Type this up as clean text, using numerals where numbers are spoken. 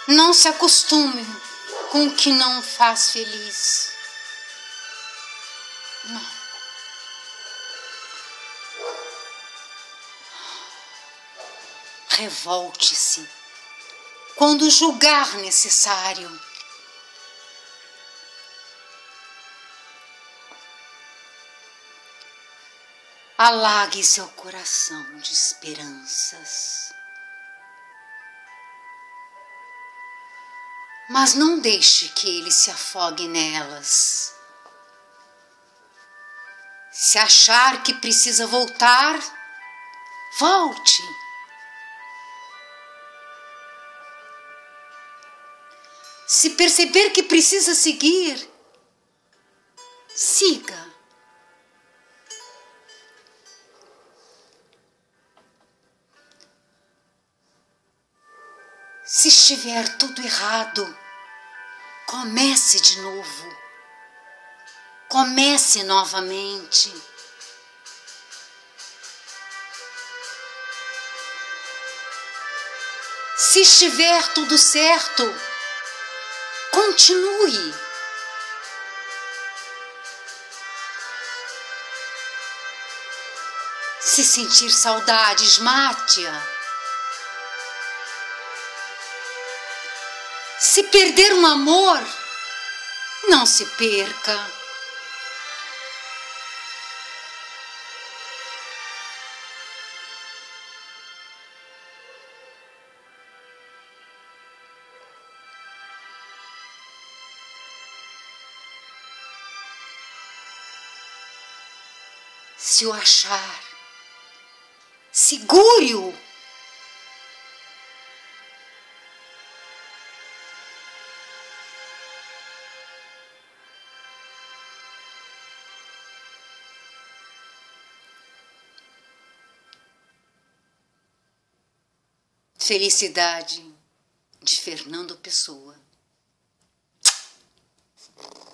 Não se acostume com o que não faz feliz. Não. Revolte-se quando julgar necessário. Alague seu coração de esperanças. Mas não deixe que ele se afogue nelas. Se achar que precisa voltar, volte. Se perceber que precisa seguir, siga. Se estiver tudo errado, comece de novo. Comece novamente. Se estiver tudo certo, continue. Se sentir saudades, mate-a. Se perder um amor, não se perca. Se o achar, segure-o. Felicidade, de Fernando Pessoa.